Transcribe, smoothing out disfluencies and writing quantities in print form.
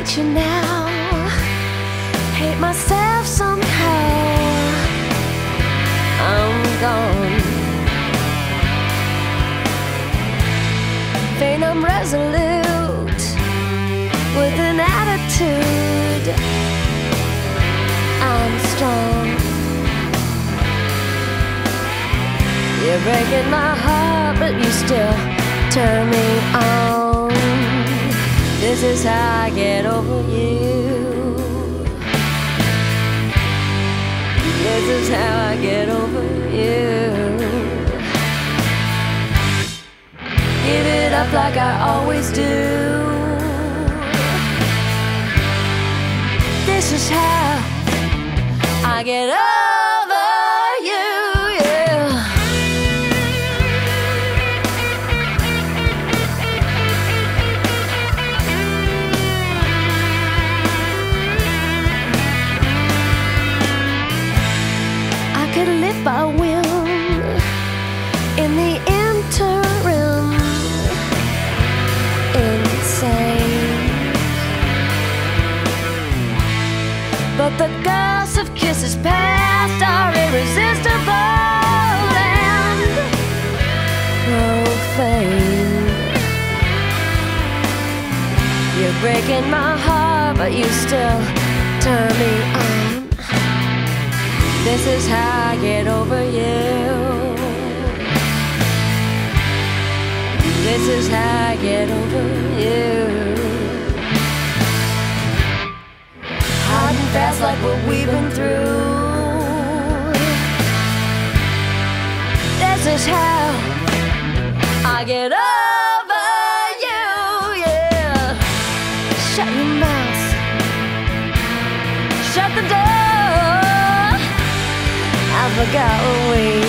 hate you now, hate myself somehow. I'm gone. Faint, I'm resolute, with an attitude. I'm strong. You're breaking my heart, but you still turn me on. This is how I get over you. This is how I get over you. Give it up like I always do. This is how I get over you, yeah. I could live by will in the interim. Insane, but the ghosts of kisses past are irresistible and profane. You're breaking my heart, but you still turn me on. This is how I get over you. This is how I get over you. Hard and fast like what we've been through. This is how I get over you, yeah. Shut your mouth, shut the door. I forgot what we